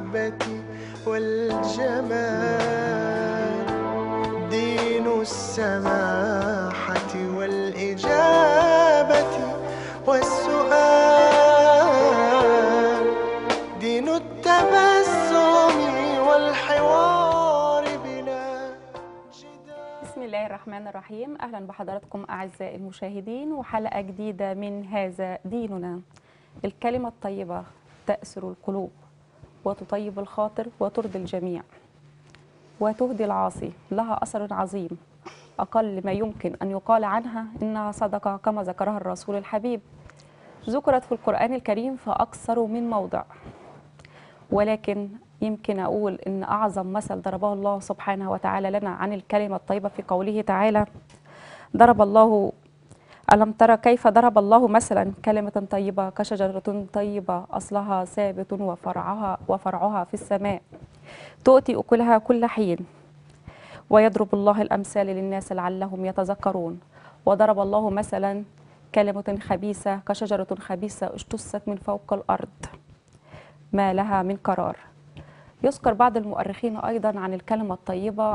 المحبة والجمال، دين السماحة والإجابة والسؤال، دين التبسم والحوار بلا جدال. بسم الله الرحمن الرحيم. أهلا بحضراتكم أعزائي المشاهدين وحلقة جديدة من هذا ديننا. الكلمة الطيبة تأسر القلوب وتطيب الخاطر وترضي الجميع وتهدي العاصي، لها أثر عظيم. أقل ما يمكن أن يقال عنها إنها صدقة كما ذكرها الرسول الحبيب، ذكرت في القرآن الكريم في أكثر من موضع، ولكن يمكن أقول إن أعظم مثل ضربه الله سبحانه وتعالى لنا عن الكلمة الطيبة في قوله تعالى: ضرب الله ألم ترى كيف ضرب الله مثلا كلمة طيبة كشجرة طيبة أصلها ثابت وفرعها في السماء تؤتي أكلها كل حين ويضرب الله الأمثال للناس لعلهم يتذكرون. وضرب الله مثلا كلمة خبيثة كشجرة خبيثة اجتثت من فوق الأرض ما لها من قرار. يذكر بعض المؤرخين أيضا عن الكلمة الطيبة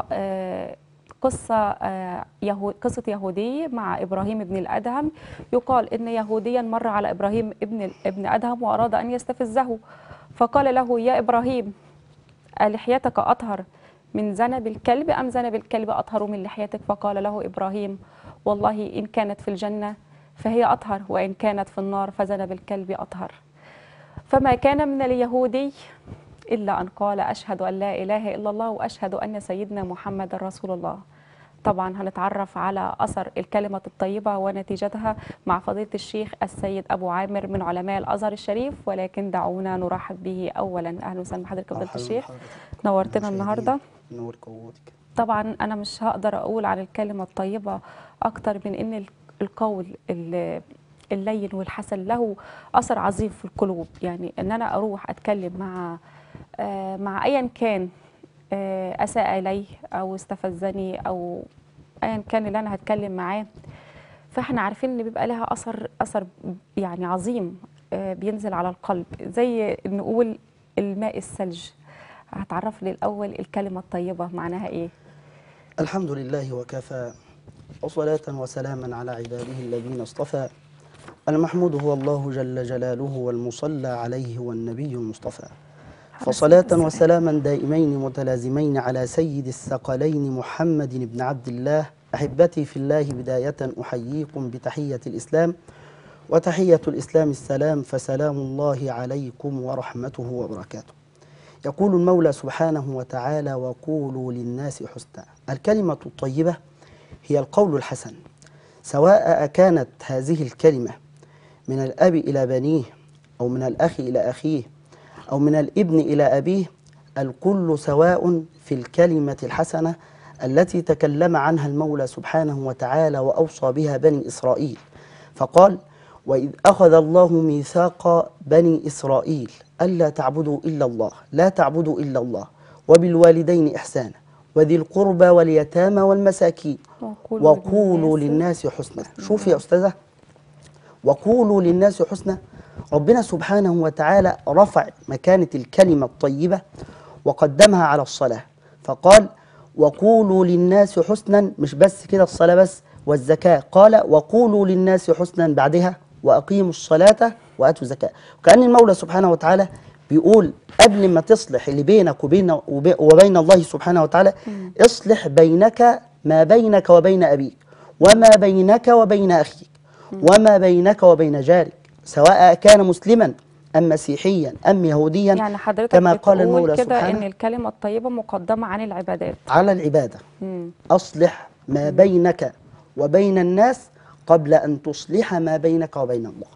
قصة يهودي مع إبراهيم بن الأدهم. يقال إن يهوديا مر على إبراهيم ابن أدهم وأراد أن يستفزه، فقال له: يا إبراهيم، ألحيتك أطهر من ذنب الكلب أم ذنب الكلب أطهر من لحيتك؟ فقال له إبراهيم: والله إن كانت في الجنة فهي أطهر، وإن كانت في النار فذنب الكلب أطهر. فما كان من اليهودي إلا أن قال: أشهد أن لا إله إلا الله وأشهد أن سيدنا محمد رسول الله. طبعا هنتعرف على أثر الكلمة الطيبة ونتيجتها مع فضيلة الشيخ السيد أبو عامر من علماء الأزهر الشريف، ولكن دعونا نرحب به أولا. أهلا وسهلا بحضرتك فضيلة الشيخ، نورتنا النهارده. نور قوتك. طبعا أنا مش هقدر أقول عن الكلمة الطيبة أكتر من إن القول اللين والحسن له أثر عظيم في القلوب. يعني إن أنا أروح أتكلم مع أيا كان أساء إليه أو استفزني أو أيا كان اللي أنا هتكلم معاه، فإحنا عارفين إن بيبقى لها أثر يعني عظيم بينزل على القلب، زي نقول الماء الثلج. هتعرف لي الأول الكلمة الطيبة معناها إيه؟ الحمد لله وكفى، وصلاة وسلاما على عباده الذين اصطفى. المحمود هو الله جل جلاله، والمصلى عليه هو النبي المصطفى. فصلاة وسلاما دائمين متلازمين على سيد الثقلين محمد بن عبد الله. أحبتي في الله، بداية أحييكم بتحية الإسلام، وتحية الإسلام السلام، فسلام الله عليكم ورحمته وبركاته. يقول المولى سبحانه وتعالى: وقولوا للناس حسنا. الكلمة الطيبة هي القول الحسن، سواء كانت هذه الكلمة من الأب إلى بنيه، أو من الأخ إلى أخيه، أو من الابن إلى أبيه. الكل سواء في الكلمة الحسنة التي تكلم عنها المولى سبحانه وتعالى وأوصى بها بني إسرائيل، فقال: وإذ أخذ الله ميثاق بني إسرائيل ألا تعبدوا إلا الله، لا تعبدوا إلا الله، وبالوالدين إحسانا، وذي القربى واليتامى والمساكين، وقولوا للناس حسنا. شوف يا أستاذة، وقولوا للناس حسنا. ربنا سبحانه وتعالى رفع مكانة الكلمة الطيبة وقدمها على الصلاة، فقال: وقولوا للناس حسنا. مش بس كده الصلاة بس، والزكاة قال: وقولوا للناس حسنا بعدها وأقيموا الصلاة وآتوا الزكاة. وكأن المولى سبحانه وتعالى بيقول قبل ما تصلح اللي بينك وبين الله سبحانه وتعالى، اصلح بينك ما بينك وبين أبيك، وما بينك وبين أخيك، وما بينك وبين جارك، سواء كان مسلما أم مسيحيا أم يهوديا. يعني حضرتك كما قال المولى كده سبحانه إن الكلمة الطيبة مقدمة عن العبادات، على العبادة. أصلح ما بينك وبين الناس قبل أن تصلح ما بينك وبين الله،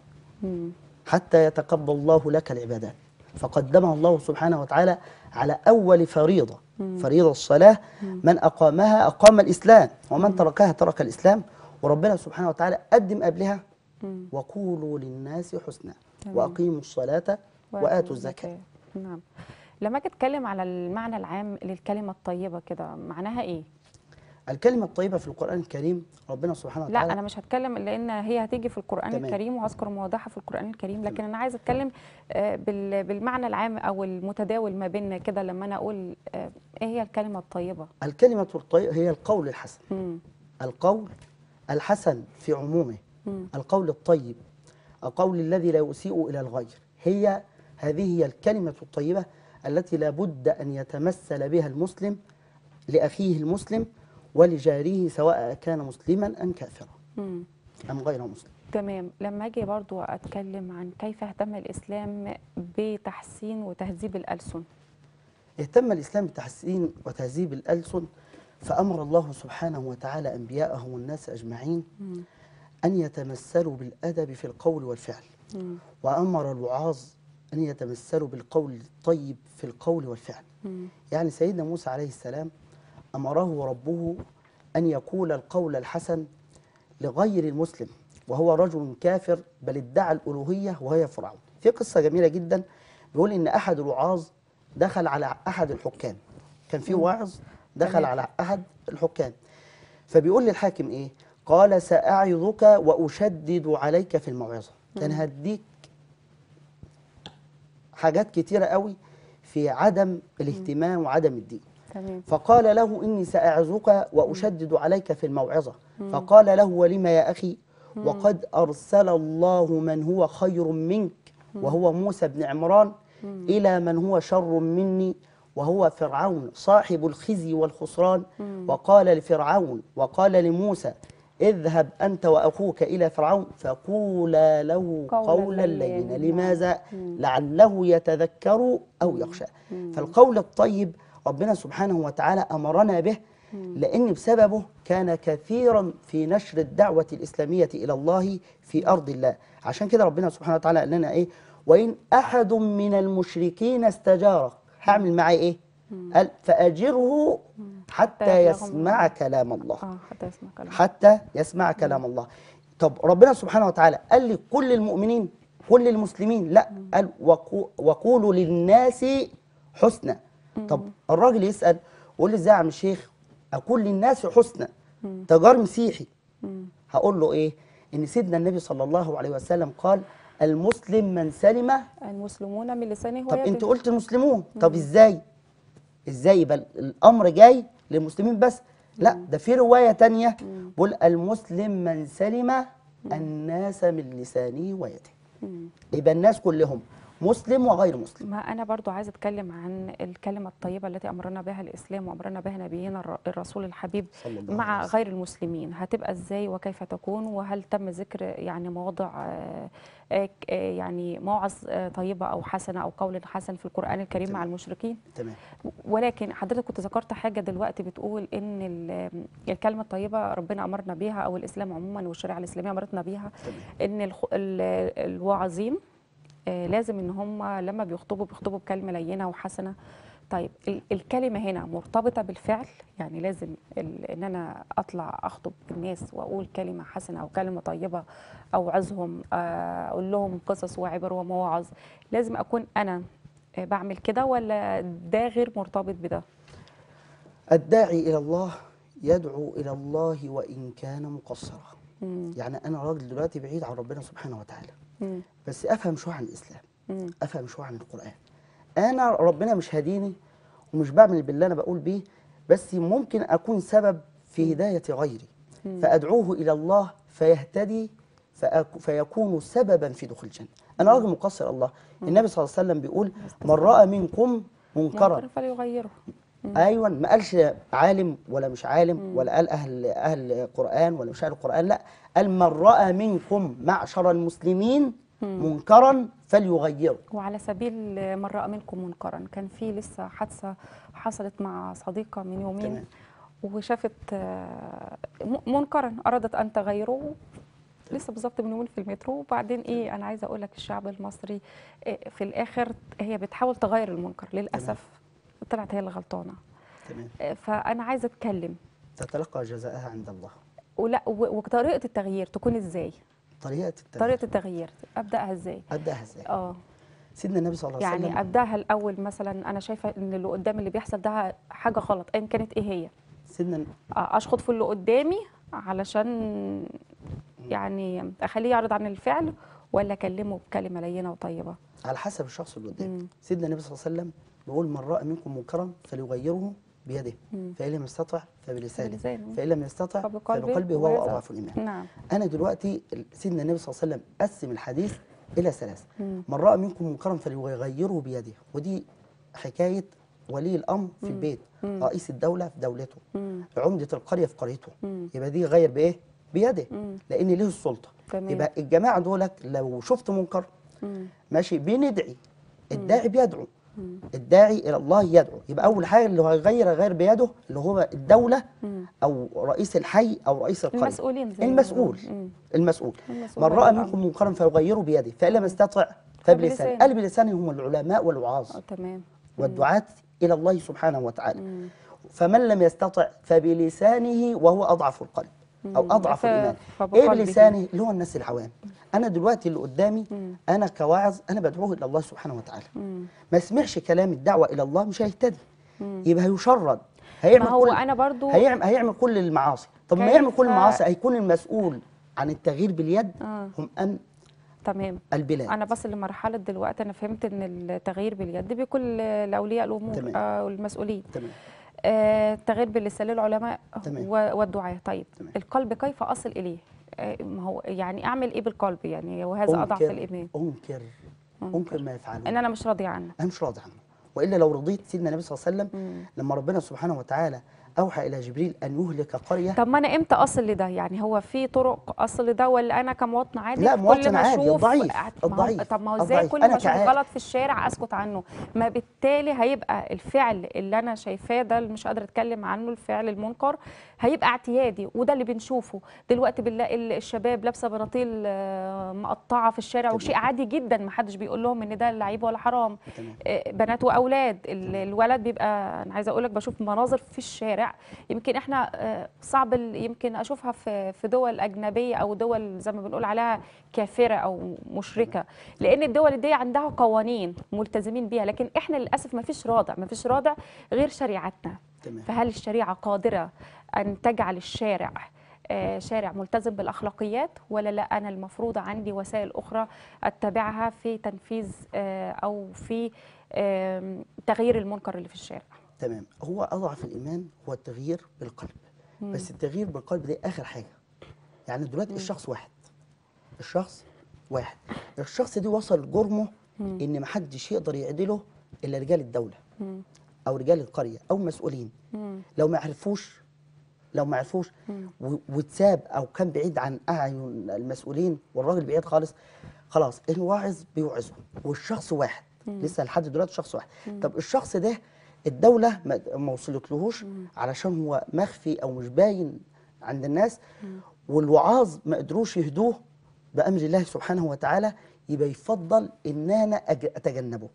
حتى يتقبل الله لك العبادات. فقدمها الله سبحانه وتعالى على أول فريضة، فريضة الصلاة. من أقامها أقام الإسلام، ومن تركها ترك الإسلام. وربنا سبحانه وتعالى قدم قبلها: وقولوا للناس حسنا، وأقيموا الصلاة وآتوا الزكاة. نعم. لما أجي أتكلم على المعنى العام للكلمة الطيبة كده، معناها إيه؟ الكلمة الطيبة في القرآن الكريم ربنا سبحانه لا وتعالى. انا مش هتكلم لان هي هتيجي في القران تمام. الكريم وهذكر مواضعها في القران الكريم، لكن تمام. انا عايزه اتكلم بالمعنى العام او المتداول ما بيننا كده لما انا اقول ايه هي الكلمه الطيبه. الكلمة الطيبة هي القول الحسن. مم. القول الحسن في عمومه، مم. القول الطيب، القول الذي لا يسيء إلى الغير، هذه هي الكلمة الطيبة التي لا بد أن يتمثل بها المسلم لأخيه المسلم ولجاره، سواء كان مسلما أم كافرا مم. أم غير مسلم. تمام. لما اجي برضو اتكلم عن كيف اهتم الاسلام بتحسين وتهذيب الالسن. اهتم الإسلام بتحسين وتهذيب الألسن، فأمر الله سبحانه وتعالى أنبياءه والناس أجمعين مم. أن يتمثلوا بالأدب في القول والفعل، مم. وأمر الوعاظ أن يتمثلوا بالقول الطيب في القول والفعل. مم. يعني سيدنا موسى عليه السلام أمره ربه أن يقول القول الحسن لغير المسلم وهو رجل كافر بل ادعى الألوهية وهي فرعون. في قصة جميلة جدا، بيقول إن أحد الوعاظ دخل على أحد الحكام، كان في واعظ دخل تمام. على أحد الحكام، فبيقول للحاكم إيه؟ قال سأعظك وأشدد عليك في الموعظة. كان هديك حاجات كتيرة قوي في عدم الاهتمام وعدم الدين. تمام. فقال له إني سأعظك وأشدد عليك في الموعظة. فقال له ولم يا أخي؟ وقد أرسل الله من هو خير منك وهو موسى بن عمران إلى من هو شر مني وهو فرعون صاحب الخزي والخسران. وقال لفرعون وقال لموسى اذهب أنت وأخوك إلى فرعون فقولا له قولا لينا. لماذا؟ لعله يتذكر أو يخشى. فالقول الطيب ربنا سبحانه وتعالى أمرنا به، لأن بسببه كان كثيرا في نشر الدعوة الإسلامية إلى الله في أرض الله. عشان كده ربنا سبحانه وتعالى قال لنا إيه؟ وإن أحد من المشركين استجارك، هعمل معاه إيه؟ قال فأجره حتى يسمع كلام الله. حتى يسمع كلام الله. حتى يسمع كلام الله. طب ربنا سبحانه وتعالى قال لكل المؤمنين كل المسلمين؟ لا، قال وقولوا للناس حسنى. طب الراجل يسأل يقول لي ازاي يا عم الشيخ اقول للناس حسنى؟ تجار مسيحي. هقول له ايه؟ ان سيدنا النبي صلى الله عليه وسلم قال المسلم من سلم المسلمون من لسانه طب ويده. انت قلت المسلمون، طب ازاي يبقى الامر جاي للمسلمين بس؟ لا، ده في روايه تانية بقول المسلم من سلم الناس من لسانه ويده. يبقى الناس كلهم مسلم وغير مسلم. ما أنا برضو عايزة أتكلم عن الكلمة الطيبة التي أمرنا بها الإسلام وأمرنا بها نبينا الرسول الحبيب صلى الله مع عليه وسلم. غير المسلمين. هتبقى إزاي وكيف تكون؟ وهل تم ذكر يعني مواضع يعني موعظ طيبة أو حسنة أو قول حسن في القرآن الكريم تمام. مع المشركين؟ تمام. ولكن حضرتك كنت ذكرت حاجة دلوقتي بتقول إن الكلمة الطيبة ربنا أمرنا بيها أو الإسلام عموما والشريعة الإسلامية أمرتنا بيها. تمام. إن الواعظين لازم ان هم لما بيخطبوا بكلمه لينه وحسنه. طيب الكلمه هنا مرتبطه بالفعل، يعني لازم ان انا اطلع اخطب الناس واقول كلمه حسنه او كلمه طيبه او اوعظهم، اقول لهم قصص وعبر ومواعظ، لازم اكون انا بعمل كده ولا ده غير مرتبط بده؟ الداعي إلى الله يدعو إلى الله وإن كان مقصرا. يعني أنا راجل دلوقتي بعيد عن ربنا سبحانه وتعالى، بس أفهم شوية عن الإسلام، أفهم شوية عن القرآن. أنا ربنا مش هديني ومش بعمل باللي أنا بقول بيه، بس ممكن أكون سبب في هداية غيري، فأدعوه إلى الله فيهتدي فيكون سببا في دخول الجنة. أنا راجل مقصر الله. النبي صلى الله عليه وسلم بيقول من رأى منكم منكرا فليغيره. ايوه، ما قالش عالم ولا مش عالم ولا قال اهل قران ولا مش اهل القران، لا، قال من راى منكم معشر المسلمين منكرا فليغيره. وعلى سبيل من راى منكم منكرا، كان في لسه حادثه حصلت مع صديقه من يومين. تمام. وشافت منكرا ارادت ان تغيره لسه بالظبط من يومين في المترو. وبعدين ايه، انا عايزه اقول لك الشعب المصري في الاخر هي بتحاول تغير المنكر، للاسف طلعت هي اللي غلطانه. تمام. فانا عايزه اتكلم. تتلقى جزاءها عند الله. ولا وطريقه التغيير تكون ازاي؟ طريقه التغيير ابداها ازاي؟ سيدنا النبي صلى الله عليه وسلم يعني ابداها الاول. مثلا انا شايفه ان اللي قدام اللي بيحصل ده حاجه غلط، ايا كانت ايه هي، سيدنا اشخط في اللي قدامي علشان يعني اخليه يعرض عن الفعل، ولا اكلمه بكلمه لينه وطيبه؟ على حسب الشخص اللي قدامك. سيدنا النبي صلى الله عليه وسلم بيقول: من راى منكم منكرا فليغيره بيده، فان لم يستطع فبلسانه، فان لم يستطع فبقلبه وهو اضعف الايمان. نعم. انا دلوقتي سيدنا النبي صلى الله عليه وسلم قسم الحديث الى ثلاث: من راى منكم منكرا فليغيره بيده، ودي حكايه ولي الامر في البيت، رئيس الدوله في دولته، عمده القريه في قريته، يبقى دي غير بايه؟ بيده، لان له السلطه. تمام. يبقى الجماعه دولك لو شفت منكر ماشي بندعي، الداعي بيدعو، الداعي الى الله يدعو. يبقى اول حاجه اللي هو غير بيده اللي هو الدوله او رئيس الحي او رئيس القريه، المسؤولين زي المسؤول. من راى منكم منكرا فيغيره بيده، فان لم يستطع فبلسانه. قال بلسانه هم العلماء والوعاظ تمام، والدعاة الى الله سبحانه وتعالى. فمن لم يستطع فبلسانه وهو اضعف القلب او اضعف الايمان. ايه بلسانه؟ اللي هو الناس العوام. انا دلوقتي اللي قدامي انا كواعظ انا بدعوه الى الله سبحانه وتعالى، ما يسمعش كلام الدعوه الى الله مش هيهتدي، يبقى هيشرد، هيعمل ما هو كل انا برضو هيعمل كل المعاصي. طب ما يعمل كل المعاصي هيكون المسؤول عن التغيير باليد هم ام تمام البلاد. انا بصل لمرحله دلوقتي انا فهمت ان التغيير باليد بيكون لاولياء الامور او المسؤولين. تمام. التغيير باللسان للعلماء والدعاة. طيب تمام. القلب كيف اصل اليه؟ ما هو يعني اعمل ايه بالقلب يعني، وهذا اضعف الايمان؟ انكر ما يفعله، ان انا مش راضي عنه، انا مش راضي عنه. والا لو رضيت، سيدنا النبي صلى الله عليه وسلم لما ربنا سبحانه وتعالى اوحى الى جبريل ان يهلك قريه. طب ما انا امتى اصل لده؟ يعني هو في طرق اصل لده، ولا انا كمواطن عادي لا، مواطن كل ما عادي اشوف الضعيف. طب ما هو ازاي كل ما اشوف غلط في الشارع اسكت عنه؟ ما بالتالي هيبقى الفعل اللي انا شايفاه ده اللي مش قادره اتكلم عنه، الفعل المنكر هيبقى اعتيادي. وده اللي بنشوفه دلوقتي، بنلاقي الشباب لابسه بناطيل مقطعه في الشارع، وشيء عادي جدا ما حدش بيقول لهم ان ده لعيب ولا حرام. بنات واولاد، الولد بيبقى، انا عايزه اقول لك بشوف مناظر في الشارع يمكن احنا صعب يمكن اشوفها في دول اجنبيه او دول زي ما بنقول عليها كافره او مشركه، لان الدول دي عندها قوانين ملتزمين بيها، لكن احنا للاسف ما فيش رادع غير شريعتنا. فهل الشريعه قادره ان تجعل الشارع شارع ملتزم بالاخلاقيات، ولا لا انا المفروض عندي وسائل اخرى اتبعها في تنفيذ او في تغيير المنكر اللي في الشارع؟ تمام. هو اضعف الايمان هو التغيير بالقلب، بس التغيير بالقلب ده اخر حاجه. يعني دلوقتي الشخص واحد، الشخص دي وصل جرمه ان ما حدش يقدر يعدله الا رجال الدوله او رجال القريه او مسؤولين. لو ما عرفوش واتساب او كان بعيد عن اعين المسؤولين والراجل بعيد خالص، خلاص الواعظ بيوعظه والشخص واحد، لسه لحد دلوقتي شخص واحد. طب الشخص ده الدولة ما وصلتلهوش علشان هو مخفي أو مش باين عند الناس، والوعاظ ما قدروش يهدوه بأمر الله سبحانه وتعالى، يبقى يفضل إن أنا أتجنبه،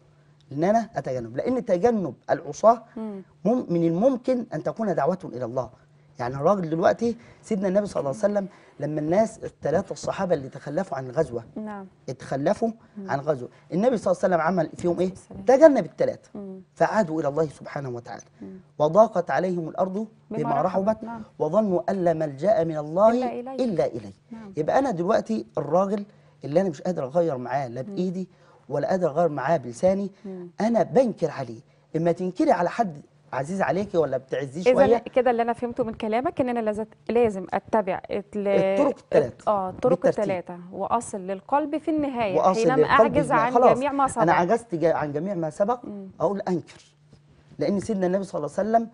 لأن تجنب العصاة من الممكن أن تكون دعوة إلى الله. يعني الراجل دلوقتي سيدنا النبي صلى الله عليه وسلم لما الناس الثلاثة الصحابة اللي تخلفوا عن الغزوة اتخلفوا عن غزوة، النبي صلى الله عليه وسلم عمل فيهم ايه؟ تجنب الثلاثة فعادوا إلى الله سبحانه وتعالى، وضاقت عليهم الأرض بما رحبت وظنوا أن لا ملجأ من الله إلا إليه. يبقى أنا دلوقتي الراجل اللي أنا مش قادر أغير معاه لا بإيدي ولا قادر أغير معاه بلساني، أنا بنكر عليه. إما تنكري على حد عزيز عليكي ولا بتعزيه شويه. اذا كده اللي انا فهمته من كلامك ان انا لازم اتبع الطرق الثلاثه الطرق الثلاثه، واصل للقلب في النهايه حينما اعجز عن جميع ما سبق. انا عجزت عن جميع ما سبق اقول انكر، لان سيدنا النبي صلى الله عليه وسلم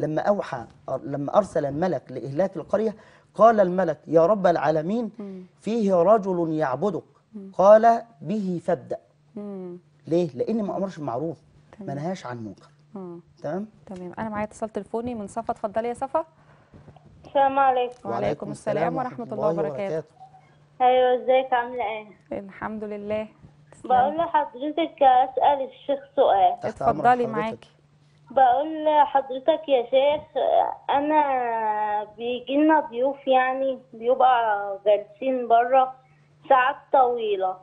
لما ارسل الملك لاهلاك القريه قال الملك: يا رب العالمين فيه رجل يعبدك، قال: به فابدأ. ليه؟ لان ما امرش بالمعروف ما نهاش عن منكر. تمام. انا معايا اتصال تليفوني من صفا. اتفضلي يا صفا. السلام عليكم. وعليكم السلام ورحمه الله وبركاته. ايوه، ازيك؟ عامله ايه؟ الحمد لله. بقول لحضرتك اسال الشيخ سؤال. اتفضلي معاكي. بقول لحضرتك يا شيخ، انا بيجي لنا ضيوف، يعني بيبقى جالسين بره ساعات طويله،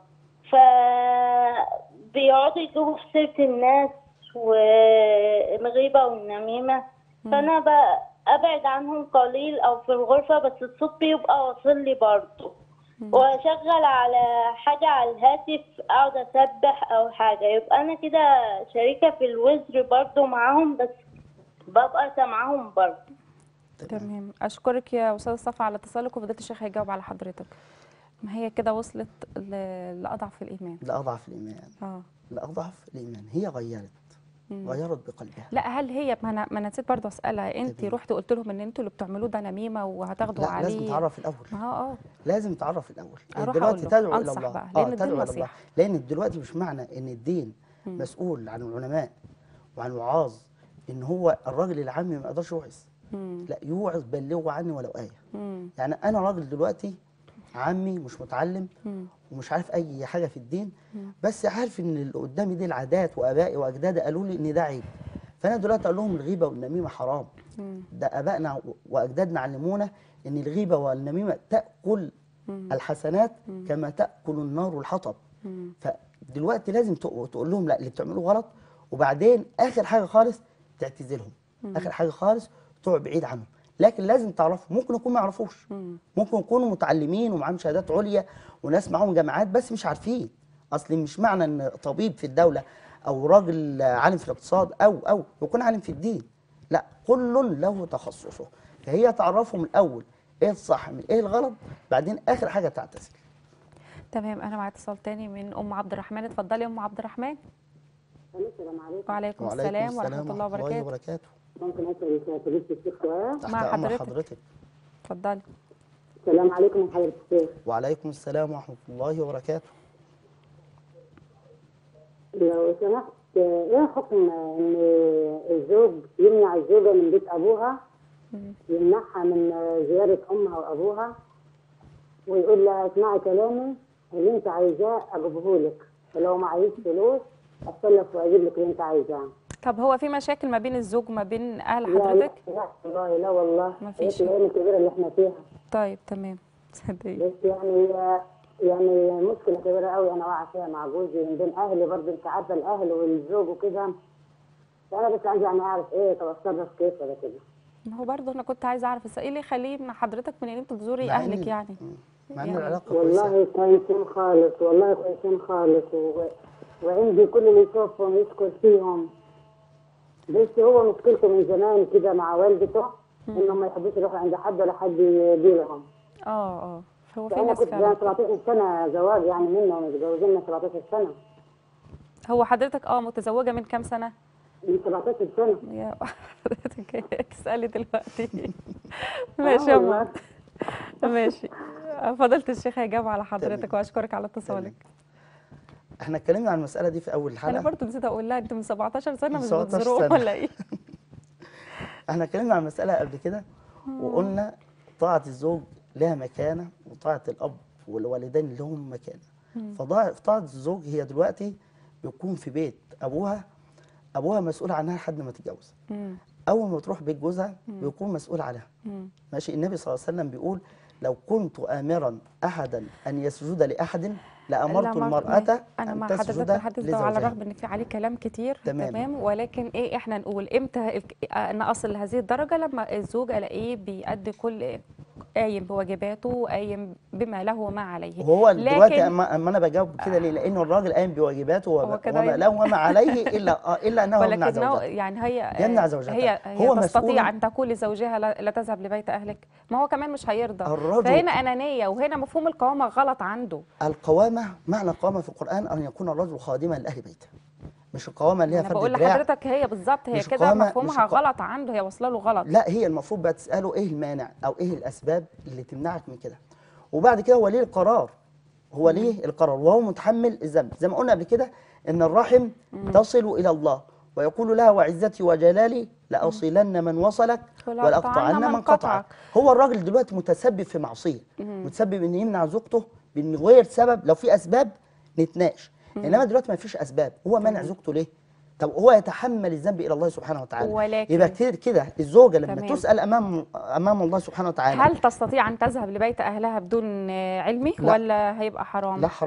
فبيقعدوا يجيبوا في سيره الناس والغيبة والنميمة، فأنا بقى ابعد عنهم قليل او في الغرفة، بس الصوت بيبقى واصل لي برضه. واشغل على حاجة على الهاتف، اقعد اسبح او حاجة، يبقى انا كده شريكة في الوزر برضه معاهم، بس ببقى سامعاهم برضه. تمام، اشكرك يا استاذه صفا على اتصالك، وفضيله الشيخ هيجاوب على حضرتك. ما هي كده وصلت لاضعف الايمان. لأضعف الإيمان. لأضعف الإيمان، هي غيرت بقلبها. لا، هل هي ما أنا نسيت برضه اسالها، انت تمام. رحت قلت لهم ان انتوا اللي بتعملوه ده نميمه وهتاخدوا لا، عليه؟ لازم تعرف الأول. ما لازم تعرف الأول. اروح دلوقتي اقول له تدعو إلى انصح الله. بقى، لان الدين تدعو إلى الله، نصيحه. لأن دلوقتي مش معنى إن الدين مسؤول عن العلماء وعن الوعاظ إن هو الراجل العامي ما يقدرش يوعظ. لا، يوعظ، بلغوا عني ولو آية. يعني أنا راجل دلوقتي عامي مش متعلم ومش عارف أي حاجة في الدين، بس عارف إن اللي قدامي دي العادات، وآبائي وأجدادي قالوا لي إن ده عيب. فأنا دلوقتي أقول لهم الغيبة والنميمة حرام. ده آبائنا وأجدادنا علمونا إن الغيبة والنميمة تأكل الحسنات كما تأكل النار الحطب. فدلوقتي لازم تقول لهم لا، اللي بتعملوه غلط، وبعدين آخر حاجة خالص تعتذرهم. آخر حاجة خالص تقعد بعيد عنهم. لكن لازم تعرفوا، ممكن يكون ما يعرفوش، ممكن يكونوا متعلمين ومعاهم شهادات عليا وناس معاهم جامعات بس مش عارفين. اصل مش معنى ان طبيب في الدوله او راجل عالم في الاقتصاد او يكون عالم في الدين، لا، كل له تخصصه. فهي تعرفهم الاول ايه الصح من ايه الغلط، بعدين اخر حاجه تعتذر. تمام، انا مع اتصال تاني من ام عبد الرحمن. اتفضلي يا ام عبد الرحمن. السلام عليكم. وعليكم السلام ورحمه الله وبركاته. ممكن اسال فضيله الشيخ سؤال؟ تحت مع امر حضرتك. حضرتك. اتفضلي. السلام عليكم يا حضرة الشيخ. وعليكم السلام ورحمه الله وبركاته. لو سمحت، ايه حكم ان الزوج يمنع الزوجه من بيت ابوها، يمنعها من زياره امها وابوها، ويقول لها اسمعي كلامي، اللي انت عايزاه اجيبه لك، ولو معيش فلوس اتصرف واجيب لك اللي انت عايزاه. طب هو في مشاكل ما بين الزوج وما بين اهل لا حضرتك؟ لا والله، لا والله، مفيش. هي الايام الكبيره اللي احنا فيها. طيب تمام، صدقي. بس يعني مشكله كبيره قوي انا واقعه فيها مع جوزي من بين اهلي، برضه انت عارفه الاهل والزوج وكده. فانا بس عايزه يعني اعرف ايه، طب اتصرف كيف ولا كده. ما هو برضه انا كنت عايزه اعرف، بس ايه اللي يخليه من حضرتك من ان انت تزوري مع إن- اهلك يعني؟ مع ان يعني العلاقه كويسه. والله كويسين خالص، والله كويسين خالص، وعندي كل اللي يشوفهم يشكر فيهم. بس هو مشكلته من زمان كده مع والدته انهم ما يحبوش يروحوا عند حد ولا حد يجي لهم. هو في فانا ناس كنت فعلا. 17 سنه زواج يعني منهم، متجوزين 17 سنه. هو حضرتك متزوجه من كام سنه؟ من 17 سنه. يا حضرتك اسالي دلوقتي. ماشي يا والله. ماما. ماشي. فضيلة الشيخ هيجاوب على حضرتك، تمام. واشكرك على اتصالك. احنا اتكلمنا عن المساله دي في اول انا الحلقه. برضو نسيت اقول لها انت من 17 سنه مش 17 بتزوروهم سنة. ولا ايه؟ احنا اتكلمنا عن المساله قبل كده وقلنا طاعه الزوج لها مكانه، وطاعه الاب والوالدين لهم مكانه. فطاعه الزوج هي دلوقتي بيكون في بيت ابوها مسؤول عنها لحد ما تتجوز. اول ما تروح بيت جوزها بيكون مسؤول عنها. ماشي. النبي صلى الله عليه وسلم بيقول لو كنت امرا احدا ان يسجد لاحد لامرت المراه انا ان مع حضرتك تسجد في الحديث ده، وعلى لزوجها. الرغم ان في عليه كلام كتير. تمام. ولكن ايه، احنا نقول امتى انا اصل لهذه الدرجه لما الزوج الاقيه بيأدي كل قايم بواجباته وقايم بما له وما عليه. وهو دلوقتي لكن اما انا بجاوب كده ليه؟ لانه الراجل قايم بواجباته هو كده وما له وما عليه الا انه يمنع ولكنه زوجته. يعني هي يمنع زوجته. هي هو تستطيع مسؤول. ان تقول لزوجها لا تذهب لبيت اهلك، ما هو كمان مش هيرضى. الرجل- فهنا انانيه، وهنا مفهوم القوامه غلط عنده. القوامه، معنى القوامه في القران ان يكون الرجل خادما لاهل بيته، مش القوامه اللي هي انا فرد بقول دراع. لحضرتك هي بالظبط، هي مش كده قوامة- مفهومها مش غلط عنده، هي واصله له غلط. لا، هي المفروض بقى تساله ايه المانع او ايه الاسباب اللي تمنعك من كده، وبعد كده هو ليه القرار، هو ليه القرار وهو متحمل الذنب. زي ما قلنا قبل كده ان الرحم تصل الى الله ويقول لها وعزتي وجلالي لاصلن من وصلك ولاقطعن من قطعك. هو الراجل دلوقتي متسبب في معصيه، متسبب ان يمنع زوجته بان غير سبب. لو في اسباب نتناقش، انما دلوقتي ما فيش اسباب. هو منع زوجته ليه؟ طب هو يتحمل الذنب الى الله سبحانه وتعالى. ولكن يبقى كده الزوجه لما تمام. تسال امام الله سبحانه وتعالى هل تستطيع ان تذهب لبيت اهلها بدون علمه لا. ولا هيبقى حرام؟ لا، حرام.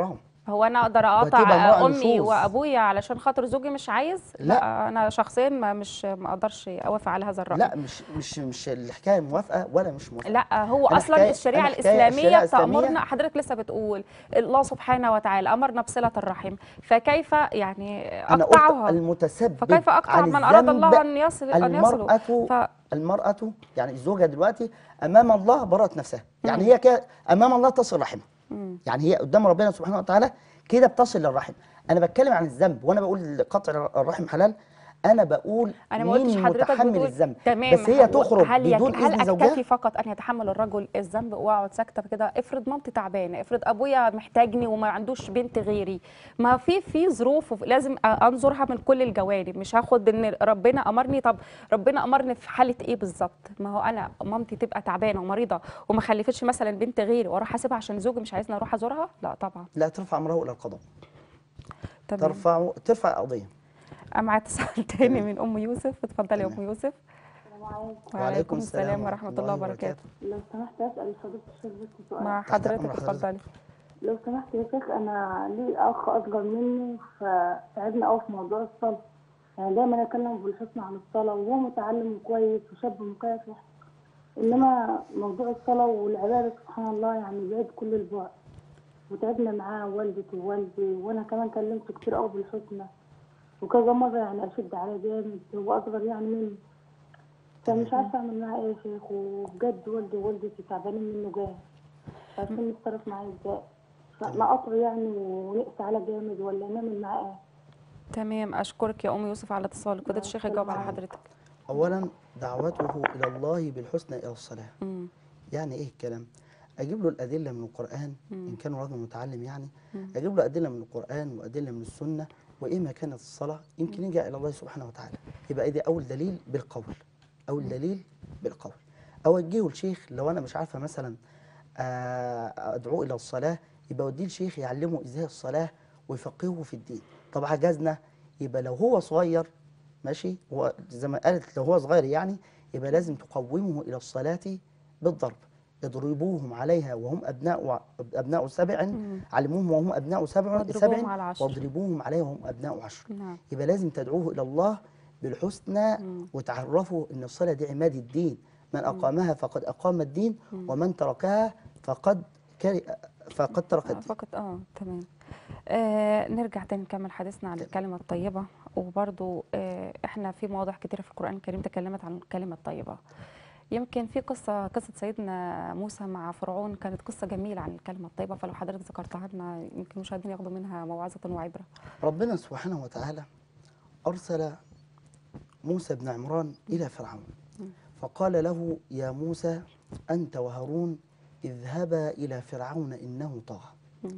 هو انا اقدر وتبقى اقاطع امرأة امي نشوز. وابويا علشان خاطر زوجي مش عايز؟ لا. انا شخصيا ما اقدرش اوافق على هذا الراي. لا، مش الحكايه موافقه ولا مش موافقه. لا، هو انا اصلا الشريعه الاسلاميه الشريعه بتامرنا، الاسلاميه. حضرتك لسه بتقول الله سبحانه وتعالى امرنا بصله الرحم، فكيف يعني انا قلت اقطعها؟ المتسبب فكيف اقطع عن من اراد الذنب الله ان يصلوا؟ المرأة يعني الزوجة دلوقتي أمام الله برأت نفسها، يعني مم. هي كده أمام الله تصل رحمها، مم. يعني هي قدام ربنا سبحانه وتعالى كده بتصل للرحم. أنا بتكلم عن الذنب، وأنا بقول قطع الرحم حلال، أنا بقول انا ما قلتش مين حضرتك متحمل بتقول الذنب، تمام. بس هي تخرج بدون هل إذن زوجها. اكتفي فقط ان يتحمل الرجل الذنب واقعد ساكته كده؟ افرض مامتي تعبانه، افرض ابويا محتاجني وما عندوش بنت غيري، ما في ظروف لازم انظرها من كل الجوانب، مش هاخد ان ربنا امرني. طب ربنا امرني في حاله ايه بالظبط؟ ما هو انا مامتي تبقى تعبانه ومريضه وما خلفتش مثلا بنت غيري واروح اسيبها عشان زوجي مش عايزني اروح ازورها؟ لا طبعا. لا، ترفع أمره إلى القضاء، تمام. ترفع قضية. معايا اتصال تاني تمام. من ام يوسف، اتفضلي يا تمام. ام يوسف. السلام عليكم. وعليكم السلام ورحمه الله وبركاته. لو سمحت اسال فضيله الشيخ بس سؤال. مع تحت أمر حضرتك حضرتك. اتفضلي. لو سمحت يا شيخ، انا لي اخ اصغر مني فساعدنا قوي في موضوع الصلاه، يعني دايما اكلم بالحسنى عن الصلاه وهو متعلم كويس وشاب مكافح، انما موضوع الصلاه والعباده سبحان الله يعني بعيد كل البعد، وتعبنا معاه والدتي ووالدي، وانا كمان كلمته كتير قوي بالحسنى وكذا مره يعني اشد عليه جامد، هو اصغر يعني مني، فمش عارفه اعمل معاه ايه يا شيخ، وبجد والدي ووالدتي تعبانين منه جامد، عارفين نتصرف معاه ازاي، فنقطعه يعني ونقسى على جامد ولا نعمل معاه ايه؟ تمام، اشكرك يا ام يوسف على اتصالك. فضيله الشيخ يجاوب على حضرتك. أولا دعوته إلى الله بالحسنى إلى الصلاة. مم. يعني إيه الكلام؟ أجيب له الأدلة من القرآن إن كان راجل متعلم، يعني أجيب له أدلة من القرآن وأدلة من السنة وإيه ما كانت الصلاة، يمكن يرجع إلى الله سبحانه وتعالى. يبقى ده أول دليل بالقول، أول دليل بالقول. أوجهه الشيخ لو أنا مش عارفة مثلا أدعوه إلى الصلاة، يبقى أوديه الشيخ يعلمه إزاي الصلاة ويفقهه في الدين. طب عجزنا، يبقى لو هو صغير ماشي، هو زي ما قالت لو هو صغير يعني، يبقى لازم تقومه إلى الصلاة بالضرب. اضربوهم عليها وهم أبناء 7، علموهم وهم أبناء 7 واضربوهم على 10. واضربوهم عليها وهم أبناء 10. نعم. يبقى لازم تدعوه إلى الله بالحسنى وتعرفه أن الصلاة دي عماد الدين، من أقامها فقد أقام الدين ومن تركها فقد ترك الدين. فقط تمام. نرجع تاني نكمل حديثنا عن الكلمة الطيبة. وبرضو احنا في مواضيع كتيرة في القرآن الكريم تكلمت عن الكلمة الطيبة. يمكن في قصة سيدنا موسى مع فرعون، كانت قصة جميلة عن الكلمة الطيبة، فلو حضرتك ذكرتها لنا يمكن المشاهدين ياخدوا منها موعظة وعبرة. ربنا سبحانه وتعالى أرسل موسى بن عمران إلى فرعون، فقال له يا موسى أنت وهارون اذهبا إلى فرعون إنه طغى.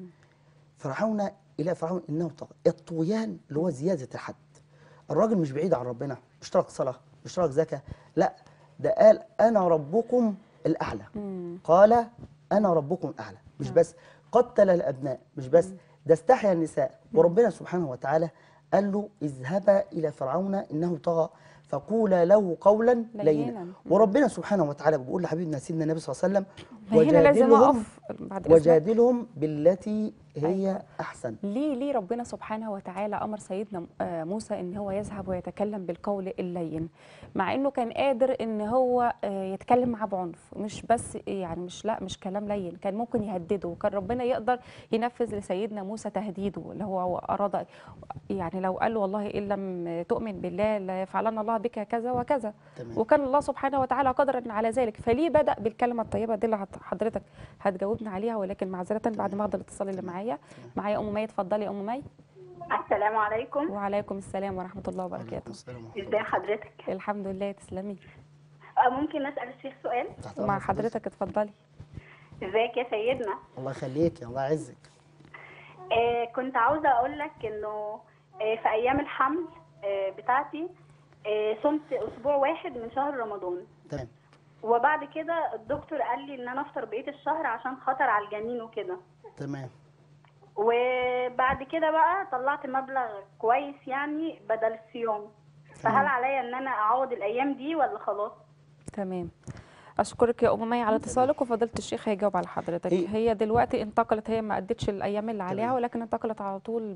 إلى فرعون إنه طغى. الطغيان اللي هو زيادة الحد. الراجل مش بعيد عن ربنا، مش ترك صلاة، مش ترك زكاة، لا، ده قال أنا ربكم الأعلى. قال أنا ربكم الأعلى، مش بس قتل الأبناء، مش بس ده استحيا النساء. وربنا سبحانه وتعالى قال له اذهبا إلى فرعون إنه طغى فقولا له قولا لينا. وربنا سبحانه وتعالى بيقول لحبيبنا سيدنا النبي صلى الله عليه وسلم وجادلهم بالتي هي أحسن. ليه ربنا سبحانه وتعالى أمر سيدنا موسى إن هو يذهب ويتكلم بالقول اللين، مع إنه كان قادر إن هو يتكلم معاه بعنف، مش بس يعني مش كلام لين، كان ممكن يهدده، وكان ربنا يقدر ينفذ لسيدنا موسى تهديده اللي هو أراد، يعني لو قال له والله إن لم تؤمن بالله ليفعلن الله بك كذا وكذا. تمام. وكان الله سبحانه وتعالى قادرا على ذلك، فليه بدأ بالكلمة الطيبة دي اللي حضرتك هتجاوبنا عليها، ولكن معذرة بعد ما اخد الاتصال اللي معايا ام مي. اتفضلي يا ام مي. السلام عليكم. وعليكم السلام ورحمه الله وبركاته. ازي حضرتك؟ الحمد لله، تسلمي. ممكن اسال الشيخ سؤال؟ مع حضرتك، اتفضلي. ازيك يا سيدنا؟ الله يخليك، الله يعزك. كنت عاوزه اقول لك انه في ايام الحمل بتاعتي صمت اسبوع واحد من شهر رمضان. تمام. وبعد كده الدكتور قال لي ان انا افطر بقيه الشهر عشان خطر على الجنين وكده. تمام. وبعد كده بقى طلعت مبلغ كويس يعني بدل الصيام، فهل عليا ان انا اعوض الايام دي ولا خلاص؟ تمام. اشكرك يا ام مي على اتصالك، وفضيله الشيخ هيجاوب على حضرتك. هي دلوقتي انتقلت، هي ما ادتش الايام اللي عليها، تمام. ولكن انتقلت على طول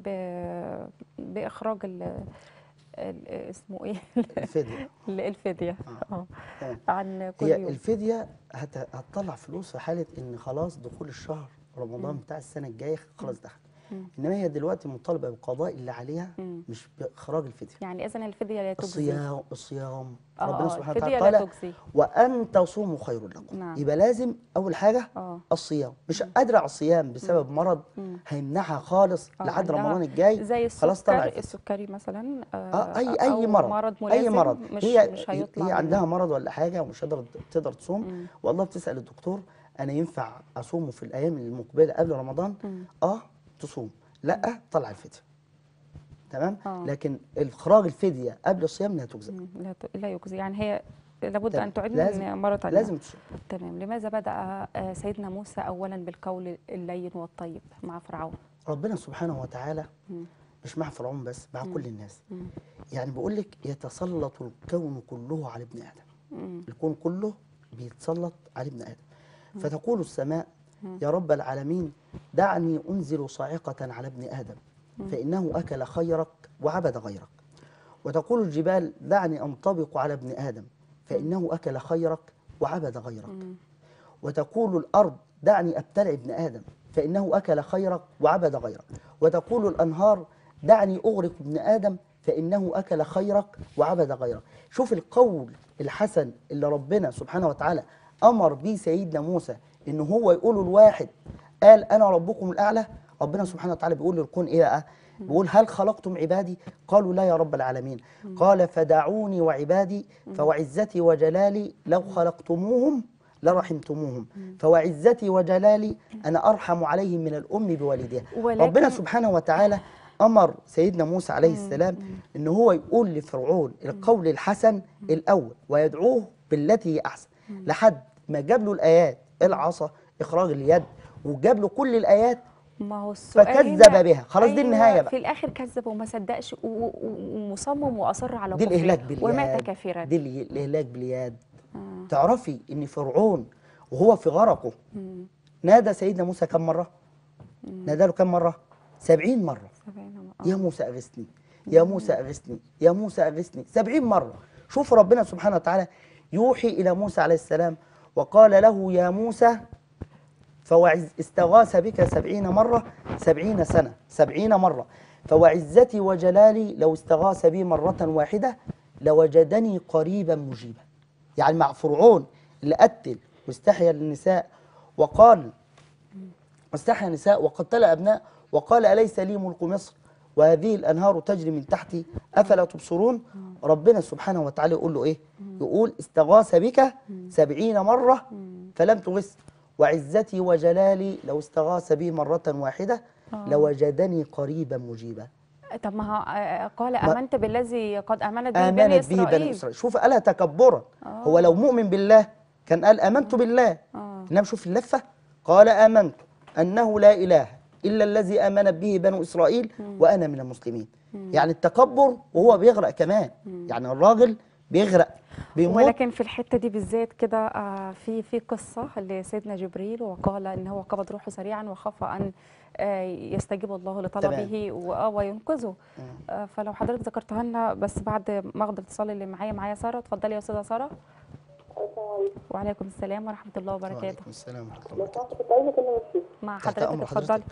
باخراج اسمه ايه الفدية. الفديه تمام. عن كل هي يوم. الفدية هتطلع فلوس في حالة إن خلاص دخول الشهر رمضان بتاع السنة الجاية خلاص دخل. إنما هي دلوقتي مطالبة بقضاء اللي عليها مش بإخراج الفدية. يعني اذا الفديه لا تجزي. الصيام ربنا سبحانه الفدية وتعالى لا قال تجزي. وأن تصوموا خير لكم. نعم. يبقى لازم أول حاجة الصيام، مش قادرة على الصيام بسبب مرض هيمنعها خالص لحد رمضان الجاي. زي خلاص طلع السكري مثلا. أي مرض ملازم. أي مرض. مش هيطلع هي منه. عندها مرض ولا حاجة ومش تقدر تصوم، والله بتسأل الدكتور أنا ينفع أصومه في الأيام المقبلة قبل رمضان؟ تصوم، لا طلع الفدية. تمام. لكن اخراج الفديه قبل الصيام لا تجزئ. لا يجزي، يعني هي لابد ان تعيد من مره ثانيه. لازم تصوم. تمام. لماذا بدا سيدنا موسى اولا بالقول اللين والطيب مع فرعون؟ ربنا سبحانه وتعالى مش مع فرعون بس، مع كل الناس. يعني بقول لك يتسلط الكون كله على ابن ادم. الكون كله بيتسلط على ابن ادم. فتقول السماء يا رب العالمين دعني انزل صاعقه على ابن ادم فإنه أكل خيرك وعبد غيرك. وتقول الجبال دعني أنطبق على ابن آدم فإنه أكل خيرك وعبد غيرك. وتقول الأرض دعني أبتلع ابن آدم فإنه أكل خيرك وعبد غيرك. وتقول الأنهار دعني أغرق ابن آدم فإنه أكل خيرك وعبد غيرك. شوف القول الحسن اللي ربنا سبحانه وتعالى أمر به سيدنا موسى إن هو يقول الواحد قال أنا ربكم الأعلى. ربنا سبحانه وتعالى بيقول للكون ايه بقى؟ بيقول هل خلقتم عبادي؟ قالوا لا يا رب العالمين. قال فدعوني وعبادي فوعزتي وجلالي لو خلقتموهم لرحمتموهم فوعزتي وجلالي انا ارحم عليهم من الام بوالدها. ربنا سبحانه وتعالى امر سيدنا موسى عليه السلام ان هو يقول لفرعون القول الحسن الاول ويدعوه بالتي هي احسن لحد ما جاب له الايات، العصا، اخراج اليد، وجاب له كل الايات. ما هو السؤال فكذب بها. خلاص دي النهايه بقى. في الاخر كذب وما صدقش ومصمم واصر على دي كفره الاهلاك باليد. ومات كافرا. دي الاهلاك باليد. تعرفي ان فرعون وهو في غرقه نادى سيدنا موسى كم مره؟ نادى له كم مره؟ 70 مره. يا موسى اغثني يا موسى اغثني يا موسى اغثني 70 مره. شوف ربنا سبحانه وتعالى يوحي الى موسى عليه السلام وقال له يا موسى استغاث بك 70 مرة 70 سنة 70 مرة فوعزتي وجلالي لو استغاث بي مرة واحدة لوجدني قريبا مجيبا. يعني مع فرعون اللي قتل واستحيا النساء وقال واستحيا النساء وقتل أبناء وقال أليس لي ملك مصر وهذه الأنهار تجري من تحتي أفلا تبصرون. ربنا سبحانه وتعالى يقول له إيه؟ يقول استغاث بك 70 مرة فلم تغث وعزتي وجلالي لو استغاث بي مرة واحدة لوجدني قريبا مجيبا. طب ما قال آمنت بالذي قد آمنت به بني إسرائيل. شوف قالها تكبرا. هو لو مؤمن بالله كان قال آمنت بالله. إنما شوف اللفة قال آمنت أنه لا إله إلا الذي آمنت به بنو إسرائيل وأنا من المسلمين. يعني التكبر وهو بيغرق كمان. يعني الراجل بيغرق بيموت. ولكن في الحته دي بالذات كده في قصه لسيدنا جبريل وقال ان هو قبض روحه سريعا وخاف ان يستجيب الله لطلبه وينقذه. فلو حضرتك ذكرتها لنا بس بعد ما اخد الاتصال اللي معايا ساره. اتفضلي يا استاذه ساره. وعليكم السلام ورحمه الله وبركاته. وعليكم السلام ورحمه الله وبركاته. كنت عايزه اكلم الشيخ مع حضرتك. اتفضلي.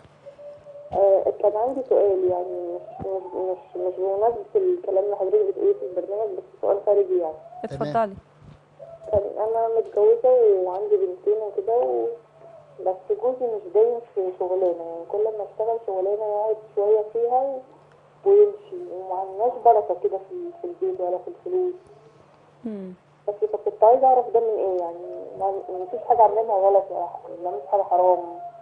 كان عندي سؤال يعني مش بمناسبة الكلام اللي حضرتك بتقوليه في البرنامج بس سؤال خارجي يعني. اتفضلي. أنا متجوزة وعندي بنتين وكده بس جوزي مش دايم في شغلانة يعني كل ما اشتغل شغلانة يقعد شوية فيها ويمشي ومعناش بركة كده في البيت ولا في الفلوس. بس كنت عايزة أعرف ده من إيه يعني مفيش حاجة عاملينها غلط ولا مفيش حاجة حرام.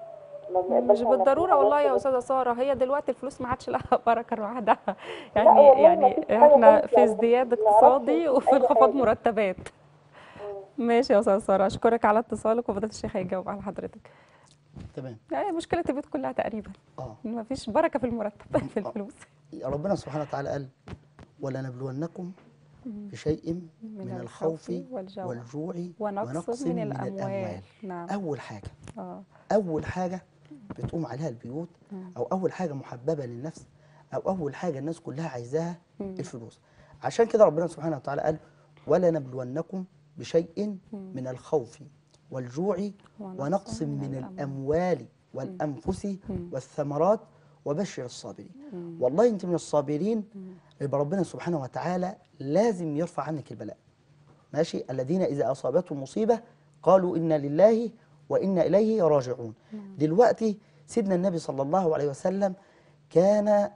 مش بالضروره والله يا استاذه ساره. هي دلوقتي الفلوس ما عادش لها بركه لوحدها. يعني احنا في ازدياد اقتصادي وفي انخفاض مرتبات. ماشي يا استاذه ساره. اشكرك على اتصالك وفضيله الشيخ هيجاوب على حضرتك. تمام. يعني مشكله البيت كلها تقريبا ما فيش بركه في المرتب في الفلوس. ربنا سبحانه وتعالى قال ولنبلونكم بشيء من الخوف والجوع ونقص من الأموال. نعم. أول حاجة آه. أول حاجة بتقوم عليها البيوت، أو أول حاجة محببة للنفس، أو أول حاجة الناس كلها عايزاها الفلوس. عشان كده ربنا سبحانه وتعالى قال ولا نبلونكم بشيء من الخوف والجوع ونقص من الأموال والأنفس والثمرات وبشر الصابرين. والله أنت من الصابرين، يبقى ربنا سبحانه وتعالى لازم يرفع عنك البلاء. ماشي؟ الذين إذا أصابتهم مصيبة قالوا إنا لله وإنا إليه راجعون. دلوقتي سيدنا النبي صلى الله عليه وسلم كان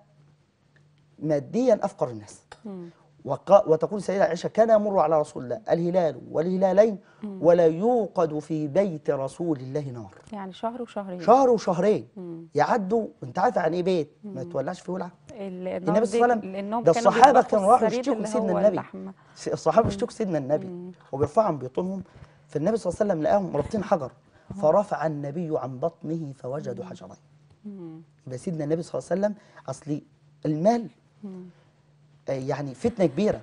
ماديا أفقر الناس، وتقول سيدة عائشة كان يمر على رسول الله الهلال والهلالين ولا يوقد في بيت رسول الله نار. يعني شهر وشهرين. شهر وشهرين يعدوا. وانت عارف يعني ايه بيت ما تولعش فيه ولعه؟ النبي صلى الله عليه وسلم ده الصحابه كانوا راحوا يشتكوا سيدنا النبي، الصحابه يشتكوا سيدنا النبي وبيرفعوا عن بيوتهم، فالنبي صلى الله عليه وسلم لقاهم رابطين حجر فرفع النبي عن بطنه فوجدوا حجرين. يبقى سيدنا النبي صلى الله عليه وسلم اصل المال يعني فتنه كبيره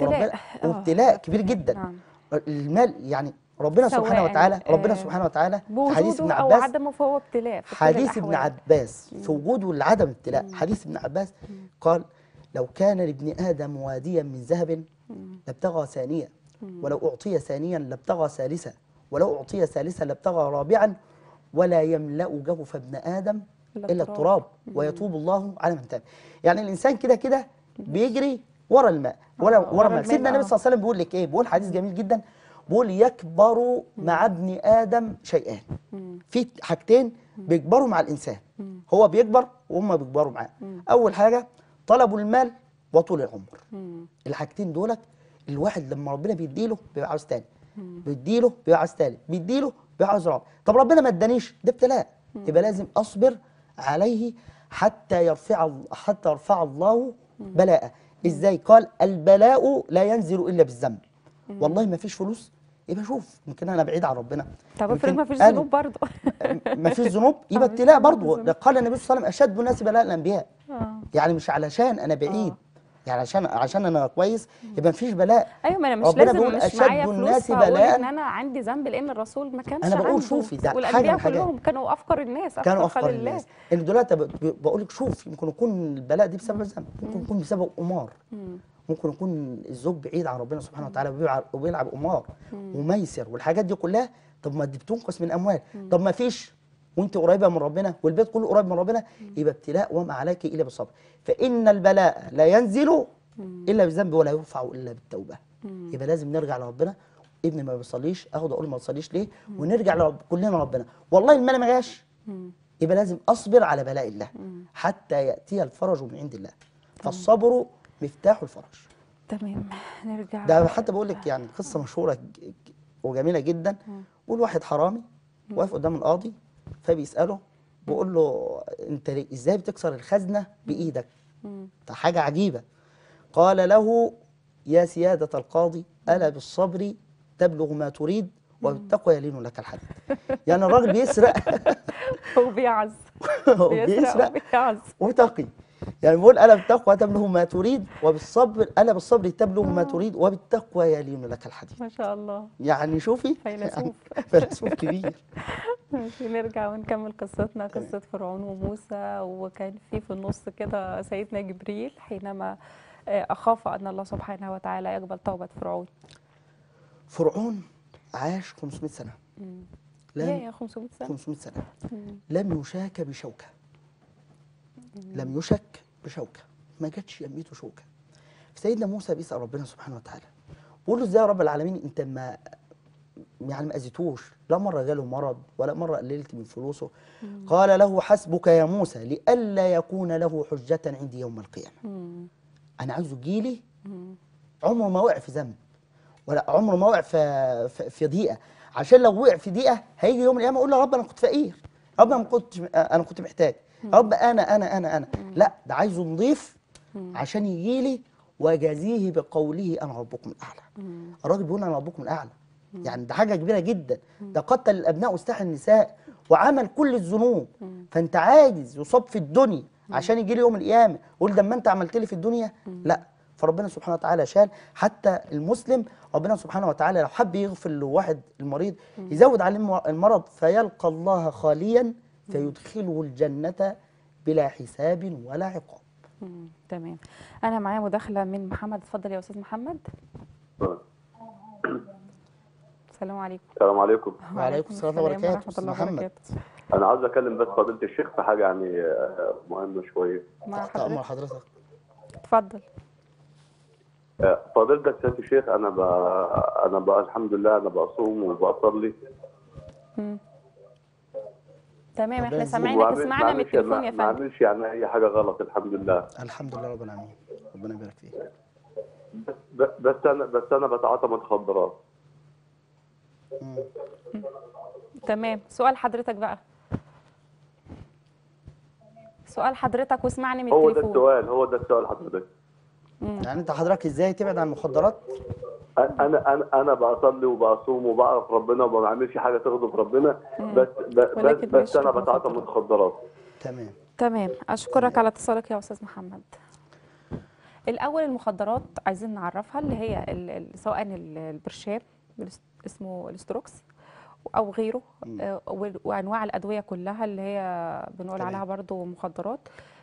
وابتلاء كبير جدا. المال يعني ربنا سبحانه وتعالى في حديث ابن عباس او عدمه فهو ابتلاء. حديث ابن عباس في وجوده والعدم ابتلاء. حديث ابن عباس قال لو كان لابن ادم واديا من ذهب لابتغى ثانيا، ولو اعطي ثانيا لابتغى ثالثا، ولو اعطي ثالثا لابتغى رابعا، ولا يملا جوف ابن ادم الا التراب ويتوب الله على من تاب. يعني الانسان كده كده بيجري ورا الماء ورا الماء. سيدنا النبي صلى الله عليه وسلم بيقول لك ايه؟ بيقول حديث جميل جدا، بيقول يكبر مع ابن ادم شيئان. في حاجتين بيكبروا مع الانسان، هو بيكبر وهم بيكبروا معاه. اول حاجه طلب المال وطول العمر. الحاجتين دولت الواحد لما ربنا بيديله بيبقى عاوز تاني، بيديله بيبقى عاوز تالت، بيديله بيبقى عاوز رابع. طب ربنا ما ادانيش، ده ابتلاء. يبقى لازم اصبر عليه حتى يرفع الله بلاءه. ازاي؟ قال البلاء لا ينزل الا بالذنب. والله ما فيش فلوس، يبقى شوف يمكن انا بعيد عن ربنا. طب افرض ما فيش ذنوب برضه ما فيش ذنوب يبقى ابتلاء برضه. ده قال النبي صلى الله عليه وسلم اشد الناس بلاء الانبياء. يعني مش علشان انا بعيد، يعني عشان انا كويس يبقى ما فيش بلاء. ايوه، ما انا مش لازم مش معايا فلوس بلاء ان انا عندي ذنب، لان الرسول ما كانش عنده. انا بقول شوفي ده حاجه كلهم كانوا افقر الناس، كانوا افقر الناس. ان دلوقتي بقول لك شوف يمكن يكون البلاء دي بسبب الذنب، ممكن يكون بسبب قمار، ممكن يكون الزوج بعيد عن ربنا سبحانه وتعالى وبيلعب قمار وميسر والحاجات دي كلها. طب ما دي بتنقص من اموال. طب ما فيش وانت قريبه من ربنا والبيت كله قريب من ربنا، يبقى ابتلاء وما عليك الا بالصبر. فان البلاء لا ينزل الا بالذنب ولا يرفع الا بالتوبه. يبقى لازم نرجع لربنا. ابني ما بيصليش اخد اقول ما تصليش ليه، ونرجع كلنا لربنا. والله المال ما جاش، يبقى لازم اصبر على بلاء الله حتى ياتي الفرج من عند الله. فالصبر مفتاح الفرج. تمام. نرجع ده حتى بقول لك يعني قصه مشهوره وجميله جدا. بقول واحد حرامي واقف قدام القاضي فبيساله، بيقول له انت ازاي بتكسر الخزنه بايدك؟ ده حاجه عجيبه. قال له يا سياده القاضي الا بالصبر تبلغ ما تريد وبالتقوى يلين لك الحديد. يعني الراجل بيسرق وبيعز، بيسرق وبيعز وتقي. يعني بيقول الا بالتقوى تبلغ ما تريد وبالصبر الا بالصبر تبلغ ما تريد وبالتقوى يلين لك الحديد. ما شاء الله. يعني شوفي فيلسوف فيلسوف كبير. نرجع ونكمل قصتنا، قصة فرعون وموسى. وكان في النص كده سيدنا جبريل حينما أخاف أن الله سبحانه وتعالى يقبل توبة فرعون. فرعون عاش 500 سنة. يا 500 سنة. 500 سنة. لم يشاك بشوكة. لم يشك بشوكة، ما جاتش يميته شوكة. سيدنا موسى بيسأل ربنا سبحانه وتعالى، بيقول له ازاي يا رب العالمين انت ما اذيتوش، لا مرة جاله مرض ولا مرة قللت من فلوسه. قال له حسبك يا موسى لئلا يكون له حجة عندي يوم القيامة. أنا عايزه يجيلي عمره ما وقع في ذنب ولا عمره ما وقع في ضيقة، عشان لو وقع في ضيقة هيجي يوم القيامة يقول له يا رب أنا كنت فقير، يا رب أنا كنت محتاج، يا رب أنا لا، ده عايزه نضيف عشان يجيلي وجازيه بقوله أنا ربكم الأعلى. الراجل بيقول أنا ربكم الأعلى، يعني ده حاجة كبيرة جدا. ده قتل الأبناء واستحى النساء وعمل كل الذنوب. فأنت عاجز يصاب في الدنيا عشان يجي لي يوم القيامة يقول ده ما أنت عملت لي في الدنيا؟ لا، فربنا سبحانه وتعالى شال. حتى المسلم ربنا سبحانه وتعالى لو حب يغفر لواحد المريض يزود عليه المرض فيلقى الله خاليا فيدخله الجنة بلا حساب ولا عقاب. تمام. انا معايا مداخله من محمد. اتفضل يا استاذ محمد. السلام عليكم. السلام عليكم. وعليكم السلام ورحمة الله وبركاته. أنا عاوز أكلم بس فضيلة الشيخ في حاجة يعني مهمة شوية. مع تحت أمر حضرتك. اتفضل. فضيلتك سيادة الشيخ، أنا بقى الحمد لله أنا بصوم وبصلي. تمام، احنا سامعينك. اسمعنا من التليفون يا فندم. ما عملش يعني أي حاجة غلط الحمد لله. الحمد لله رب العالمين، ربنا يبارك فيك. بس أنا بتعاطى مخدرات. تمام. سؤال حضرتك بقى. سؤال حضرتك واسمعني من التليفون. هو ده السؤال حضرتك. يعني انت حضرتك ازاي تبعد عن المخدرات؟ انا بصلي وبصوم وبعرف ربنا وما بعملش حاجه تغضب ربنا، بس انا بتعاطى مخدرات. تمام. اشكرك على اتصالك يا استاذ محمد. الاول المخدرات عايزين نعرفها اللي هي سواء البرشام اسمه الاستروكس او غيره، وانواع الادويه كلها اللي هي بنقول عليها برضو مخدرات،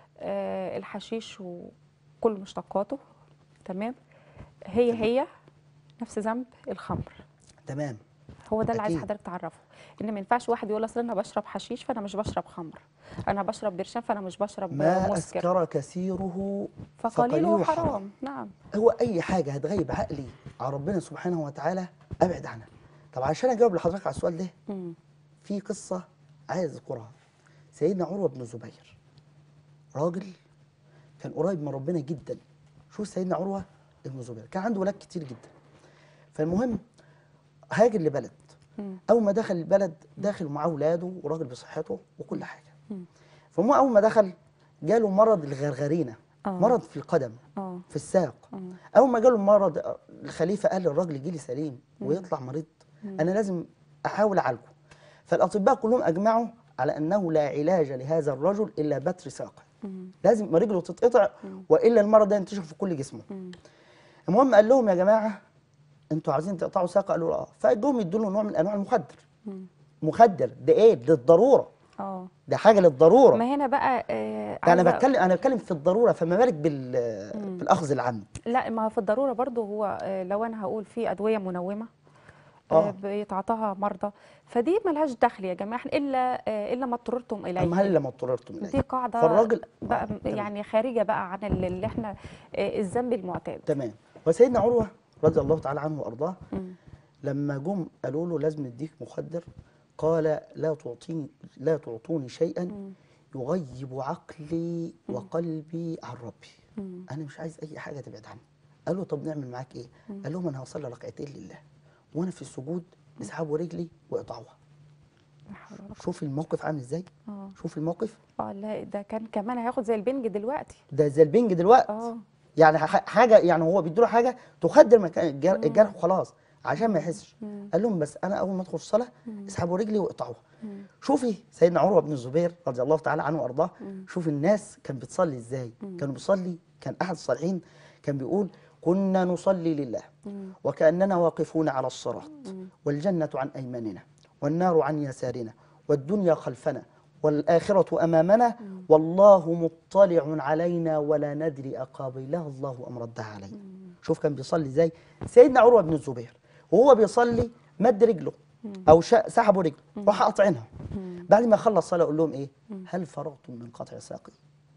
الحشيش وكل مشتقاته. تمام. هي نفس ذنب الخمر. تمام. هو ده اللي عايز حضرتك تعرفه، ان ما ينفعش واحد يقول اصل انا بشرب حشيش فانا مش بشرب خمر، انا بشرب برشام فانا مش بشرب ما مسكر. أسكر كثيره فقليله حرام. نعم. هو اي حاجه هتغيب عقلي على ربنا سبحانه وتعالى ابعد عنها. طب عشان اجاوب لحضرتك على السؤال ده، في قصه عايز اذكرها. سيدنا عروه بن الزبير راجل كان قريب من ربنا جدا. شوف سيدنا عروه بن الزبير كان عنده ولاد كتير جدا. فالمهم هاجر لبلد. اول ما دخل البلد داخل معاه اولاده وراجل بصحته وكل حاجه. فالمهم اول ما دخل جاله مرض الغرغرينه، مرض في القدم، في الساق. اول ما جاله المرض الخليفه قال للراجل يجي لي سليم ويطلع مريض، انا لازم احاول اعالجه. فالاطباء كلهم اجمعوا على انه لا علاج لهذا الرجل الا بتر ساقه. لازم رجله تتقطع والا المرض ده ينتشر في كل جسمه. المهم قال لهم يا جماعه انتوا عايزين تقطعوا ساقه؟ قالوا اه. فجم يدوا له نوع من انواع المخدر. مخدر ده ايه؟ للضروره. ده حاجه للضروره. ما هنا بقى انا بتكلم في الضروره، فما بالك بالاخذ العام. لا، ما في الضروره برضو. هو لو انا هقول في ادويه منومه بيتعاطاها مرضى، فدي ملهاش دخل يا جماعه، الا ما اضطررتم اليه. الا ما اضطررتم اليه. دي قاعده فالراجل بقى يعني خارجه بقى عن اللي احنا الذنب المعتاد. تمام. وسيدنا عروه رضي الله تعالى عنه وارضاه لما جم قالوا له لازم نديك مخدر، قال لا تعطوني شيئا يغيب عقلي وقلبي عن ربي. انا مش عايز اي حاجه تبعد عني. قالوا طب نعمل معاك ايه؟ قال لهم انا هصلي ركعتين لله وانا في السجود اسحبوا رجلي واقطعوها. شوف الموقف عامل ازاي. شوف الموقف. لا ده كان كمان هياخد زي البنج دلوقتي. ده زي البنج دلوقتي. يعني حاجه، يعني هو بيدوا له حاجه تخدر مكان الجرح وخلاص عشان ما يحسش. قال لهم بس انا اول ما ادخل الصلاه اسحبوا رجلي واقطعوها. شوفي سيدنا عروه بن الزبير رضي الله تعالى عنه وارضاه، شوف الناس كانت بتصلي ازاي. كانوا بيصلي، كان احد الصالحين كان بيقول كنا نصلي لله وكاننا واقفون على الصراط والجنه عن ايماننا والنار عن يسارنا والدنيا خلفنا والآخرة أمامنا والله مطلع علينا ولا ندري أقابله الله أم ردها علينا. شوف كان بيصلي ازاي سيدنا عروة بن الزبير، وهو بيصلي مد رجله أو سحبوا رجله راح قاطعينها. بعد ما خلص صلاة يقول لهم إيه؟ هل فرغتم من قطع ساقي؟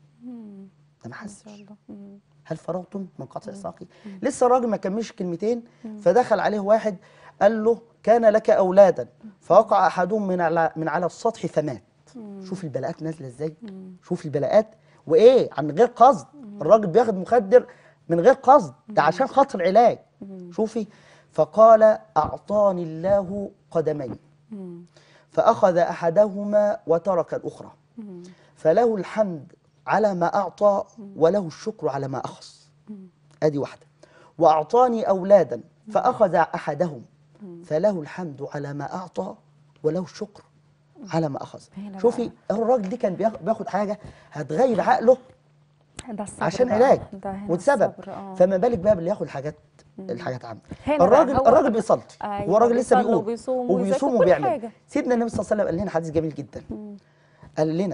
ده ما حسش. هل فرغتم من قطع ساقي؟ لسه الراجل ما كملش كلمتين فدخل عليه واحد قال له كان لك أولادا فوقع أحدهم من على السطح فمات. شوف البلاءات نازله ازاي. شوف البلاءات وايه عن غير قصد. الراجل بياخد مخدر من غير قصد، ده عشان خاطر علاج. شوفي فقال اعطاني الله قدمين فاخذ احدهما وترك الاخرى فله الحمد على ما اعطى وله الشكر على ما اخذ. ادي واحده. واعطاني اولادا فاخذ احدهم فله الحمد على ما اعطى وله الشكر على ما اخذ. شوفي الراجل دي كان بياخد حاجه هتغير عقله ده الصبر عشان بقى. علاج ده هنا وسبب. الصبر. فما بالك بقى باللي ياخد الحاجات عنه. هنا بقى الراجل بيصلي، أيوة، هو الراجل لسه بيصلي بيقوم وبيصوم وكل وبيعمل. حاجة. سيدنا النبي صلى الله عليه وسلم قال لنا حديث جميل جدا. قال لنا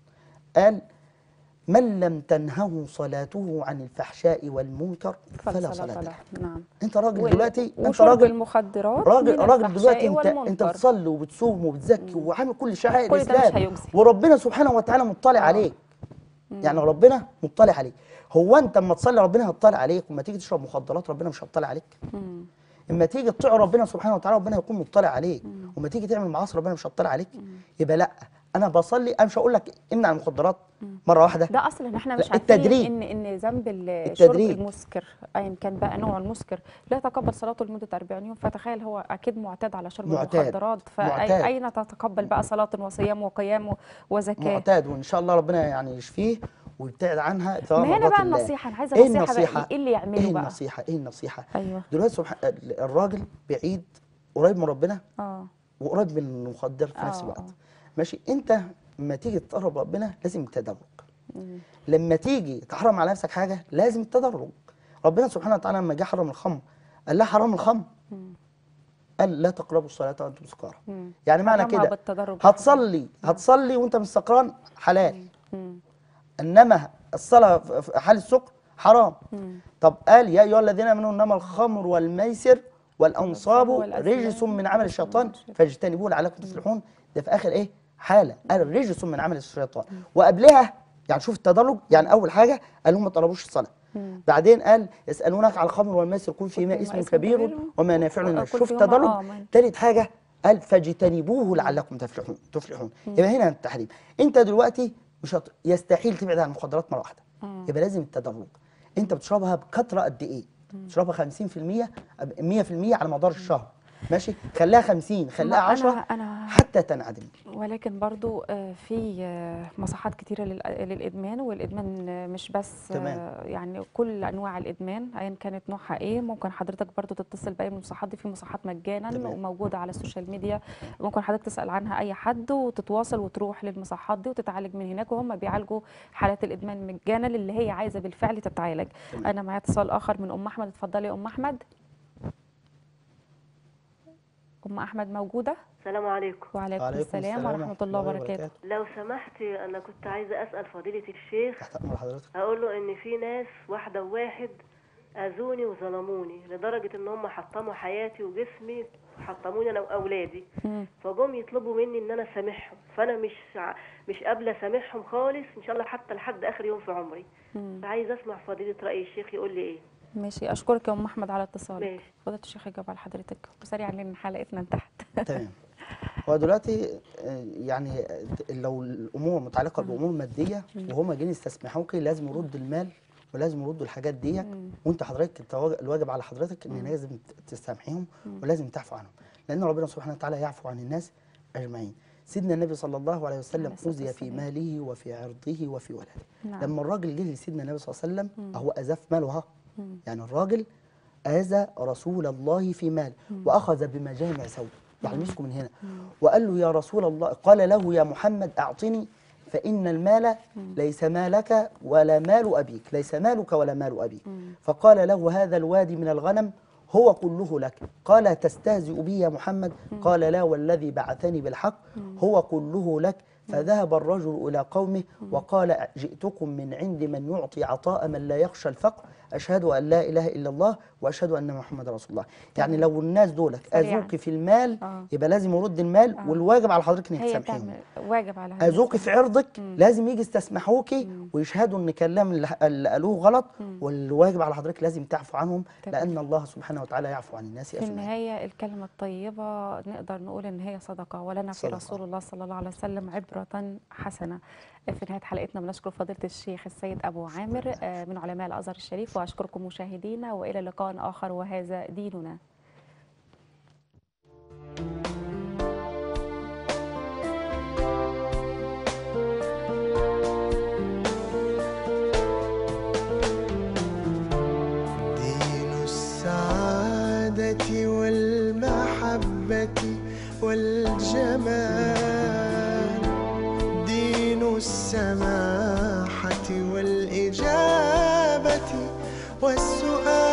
من لم تنهه صلاته عن الفحشاء والمنكر فلا صلاة له. نعم. انت راجل دلوقتي، انت راجل المخدرات راجل دلوقتي، انت والمنكر. بتصلي وبتصوم وبتزكي وعامل كل شعائر كل ده مش الاسلام، هيجزي. وربنا سبحانه وتعالى مطلع عليك. يعني ربنا مطلع عليك. هو انت اما تصلي ربنا هيطلع عليك، وما تيجي تشرب مخدرات ربنا مش هيطلع عليك؟ اما تيجي تطيع ربنا سبحانه وتعالى ربنا هيكون مطلع عليك، وما تيجي تعمل معاصي ربنا مش هيطلع عليك. يبقى لا، انا بصلي، انا مش هقول لك امنع المخدرات مره واحده. ده اصلا احنا مش التدريج. عارفين ان ذنب الشرب المسكر ايا كان بقى نوع المسكر لا يتقبل صلاته لمده 40 يوم. فتخيل هو اكيد معتاد على شرب المخدرات، فاين تتقبل بقى صلاه وصيام وقيام وزكاه؟ معتاد، وان شاء الله ربنا يعني يشفيه ويبتعد عنها. ما هنا بقى النصيحه، انا عايزه نصيحه. ايه اللي يعمله ايه بقى؟ ايه النصيحه؟ ايوه. دلوقتي الراجل بعيد، قريب من ربنا وقريب من المخدر في نفس الوقت. ماشي. انت لما تيجي تقرب ربنا لازم التدرج. لما تيجي تحرم على نفسك حاجه لازم التدرج. ربنا سبحانه وتعالى لما جه حرم الخمر قال لا حرام الخمر، قال لا تقربوا الصلاه وانتم سكارى. يعني معنى كده هتصلي وانت مش سكران حلال، انما الصلاه في حال السكر حرام. طب قال يا ايها الذين امنوا انما الخمر والميسر والانصاب رجس من عمل الشيطان فاجتنبوه لعلكم تفلحون. ده في اخر ايه حاله، قال رجس من عمل الشيطان. وقبلها يعني شوف التدرج، يعني اول حاجه قال لهم ما طلبوش الصلاه، بعدين قال يسالونك على الخمر والميسر قل فيهما اسم كبير وما نافع للناس. شوف التدرج. ثالث حاجه قال فاجتنبوه لعلكم تفلحون. يبقى هنا التحريم. انت دلوقتي مش يستحيل تبعد عن المخدرات مره واحده، يبقى لازم التدرج. انت بتشربها بكثره قد ايه؟ تشربها 50% 100% على مدار الشهر، ماشي؟ خليها 50، خليها 10 حتى تنعدم. ولكن برضو في مصحات كتيرة للإدمان، والإدمان مش بس يعني كل أنواع الإدمان أيا كانت نوعها إيه. ممكن حضرتك برضو تتصل بأي من المصحات دي، في مصحات مجانا وموجودة على السوشيال ميديا، ممكن حضرتك تسأل عنها أي حد وتتواصل وتروح للمصحات دي وتتعالج من هناك، وهم بيعالجوا حالات الإدمان مجانا اللي هي عايزة بالفعل تتعالج. أنا معايا اتصال آخر من أم أحمد. اتفضلي يا أم أحمد. أم أحمد موجودة؟ السلام عليكم. وعليكم السلام ورحمة الله وبركاته. لو سمحتي أنا كنت عايزة أسأل فضيلة الشيخ، هقول له إن في ناس واحدة وواحد أذوني وظلموني لدرجة إن هم حطموا حياتي وجسمي، حطموني أنا وأولادي، فجم يطلبوا مني إن أنا أسامحهم، فأنا مش قابلة أسامحهم خالص إن شاء الله حتى لحد آخر يوم في عمري. فعايزة أسمع فضيلة رأي الشيخ يقول لي إيه. ماشي. اشكرك يا ام احمد على اتصالك. ماشي. فضيلة الشيخ يجاوب على حضرتك وسريعا لان حلقتنا انتهت. تمام. هو دلوقتي يعني لو الامور متعلقه بامور ماديه وهم جايين يستسمحوكي لازم يردوا المال ولازم يردوا الحاجات ديت، وانت حضرتك الواجب على حضرتك ان لازم تسامحيهم ولازم تعفو عنهم، لان ربنا سبحانه وتعالى يعفو عن الناس اجمعين. سيدنا النبي صلى الله عليه وسلم أوذي في ماله وفي عرضه وفي ولده. لما الراجل جه لسيدنا النبي صلى الله عليه وسلم هو أذاه في ماله، يعني الراجل آذى رسول الله في مال وأخذ بمجامع ثوبه، يعني مسكه من هنا وقال له يا رسول الله، قال له يا محمد أعطني فإن المال ليس مالك ولا مال أبيك، ليس مالك ولا مال أبيك. فقال له هذا الوادي من الغنم هو كله لك. قال تستهزئ بي يا محمد؟ قال لا والذي بعثني بالحق هو كله لك. فذهب الرجل إلى قومه وقال جئتكم من عند من يعطي عطاء من لا يخشى الفقر، أشهد أن لا إله إلا الله وأشهد أن محمد رسول الله. يعني لو الناس دولك أذوك في المال يبقى لازم يرد المال، والواجب على حضرتك إنك تسامحيهم. واجب على حضرتك. أذوك في عرضك لازم يجي يستسمحوكي ويشهدوا إن كلام اللي قالوه غلط، والواجب على حضرتك لازم تعفو عنهم لأن الله سبحانه وتعالى يعفو عن الناس أجمعين. في النهاية الكلمة الطيبة نقدر نقول إن هي صدقة، ولنا في رسول الله صلى الله عليه وسلم عبرة حسنة. في نهاية حلقتنا بنشكر فضيلة الشيخ السيد أبو عامر من علماء الأزهر الشريف، وأشكركم مشاهدينا وإلى لقاء آخر وهذا ديننا. دين السعادة والمحبة والجمال، دين السماحة والإجابة والسؤال